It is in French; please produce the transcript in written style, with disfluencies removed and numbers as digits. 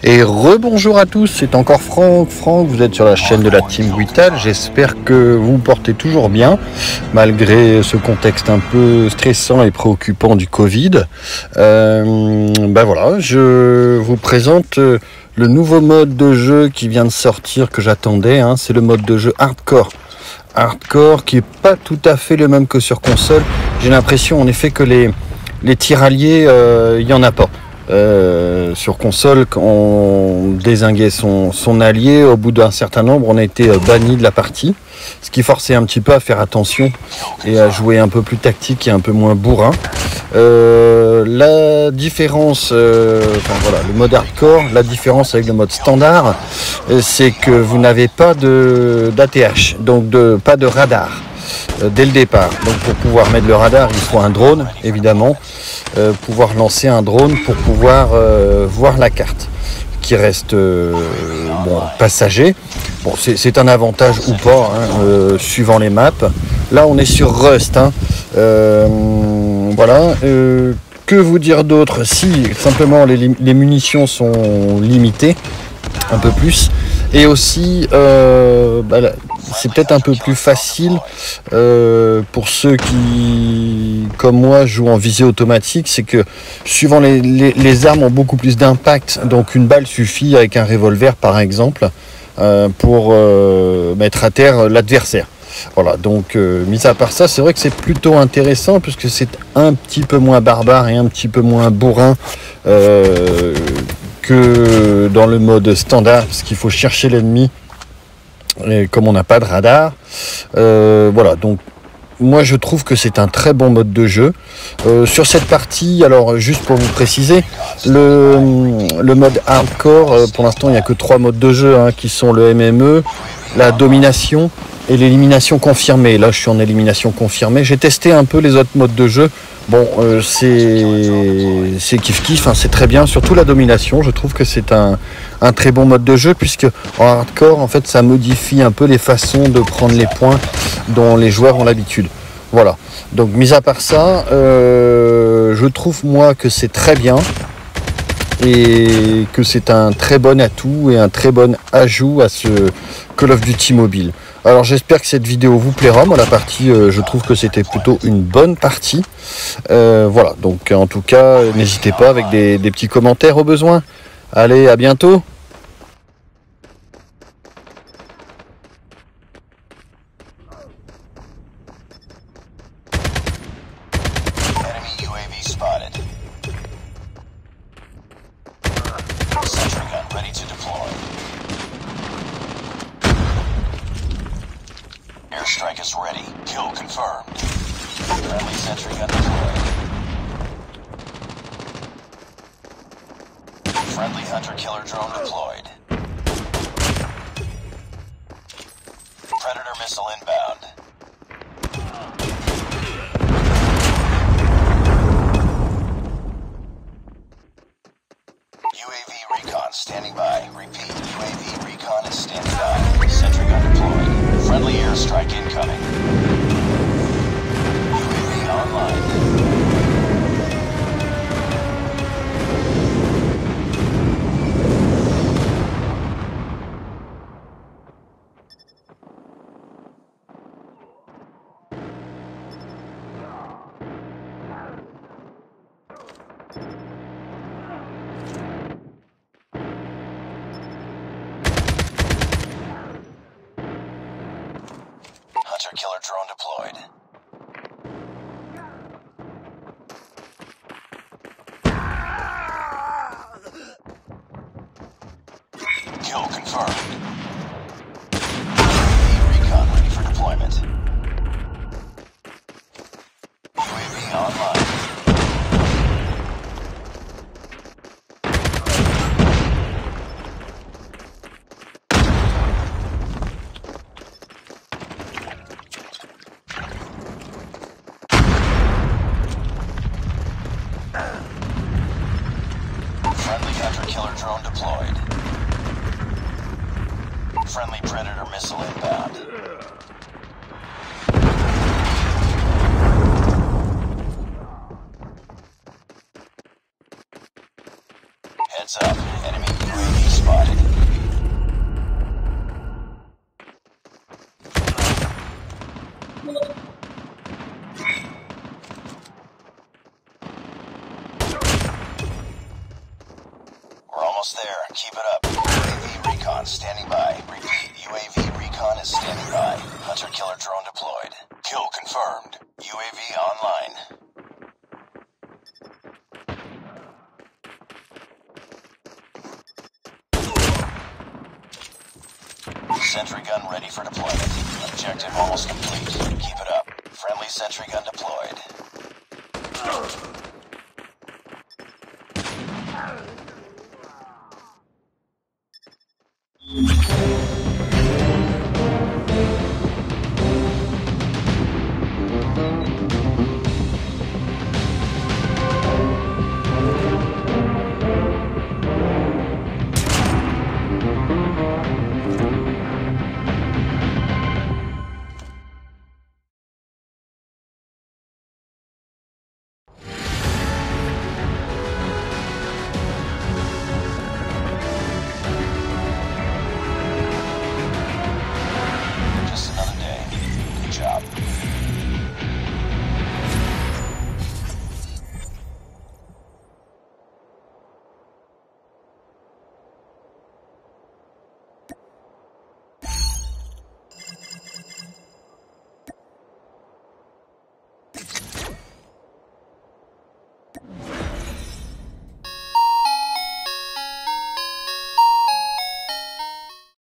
Et rebonjour à tous, c'est encore Franck. Franck, vous êtes sur la chaîne de la Team Vital. J'espère que vous vous portez toujours bien, malgré ce contexte un peu stressant et préoccupant du Covid. Voilà, je vous présente le nouveau mode de jeu qui vient de sortir, que j'attendais. C'est le mode de jeu hardcore. Hardcore qui est pas tout à fait le même que sur console. J'ai l'impression en effet que les tirailliers, il y en a pas. Sur console, quand on dézinguait son allié, au bout d'un certain nombre, on a été banni de la partie, ce qui forçait un petit peu à faire attention et à jouer un peu plus tactique et un peu moins bourrin. La différence, le mode hardcore, la différence avec le mode standard, c'est que vous n'avez pas d'ATH, donc pas de radar. Dès le départ. Donc pour pouvoir mettre le radar, il faut un drone, évidemment. Pouvoir lancer un drone pour pouvoir voir la carte qui reste passager. Bon, c'est un avantage ou pas, suivant les maps. Là, on est sur Rust. Que vous dire d'autre? Si simplement les munitions sont limitées, un peu plus. Et aussi, c'est peut-être un peu plus facile pour ceux qui, comme moi, jouent en visée automatique. C'est que suivant les armes ont beaucoup plus d'impact. Donc une balle suffit avec un revolver, par exemple, pour mettre à terre l'adversaire. Voilà, donc mis à part ça, c'est vrai que c'est plutôt intéressant puisque c'est un petit peu moins barbare et un petit peu moins bourrin que dans le mode standard, parce qu'il faut chercher l'ennemi et comme on n'a pas de radar. Donc moi je trouve que c'est un très bon mode de jeu. Sur cette partie, alors juste pour vous préciser, le mode hardcore, pour l'instant il n'y a que 3 modes de jeu qui sont le MME, la domination et l'élimination confirmée. Là je suis en élimination confirmée. J'ai testé un peu les autres modes de jeu. Bon, c'est kiff-kiff, c'est très bien, surtout la domination. Je trouve que c'est un très bon mode de jeu, puisque en hardcore, en fait, ça modifie un peu les façons de prendre les points dont les joueurs ont l'habitude. Voilà, donc mis à part ça, je trouve moi que c'est très bien et que c'est un très bon atout et un très bon ajout à ce Call of Duty mobile. Alors j'espère que cette vidéo vous plaira. Moi la partie, je trouve que c'était plutôt une bonne partie. Donc en tout cas, n'hésitez pas avec des petits commentaires au besoin. Allez, à bientôt. Airstrike is ready. Kill confirmed. Friendly sentry gun deployed. Friendly hunter-killer drone deployed. Predator missile inbound. UAV recon standing by. Repeat, UAV recon is standing by. Sentry gun deployed. Friendly airstrike incoming. UAV online. Hunter-killer drone deployed. Kill confirmed. UAV recon ready for deployment. UAV online. We're almost there. Keep it up. UAV recon standing by. Repeat, UAV recon is standing by. Hunter-killer drone deployed. Kill confirmed. UAV online. Sentry gun ready for deployment. Objective almost complete. Keep it up. Friendly sentry gun deployed.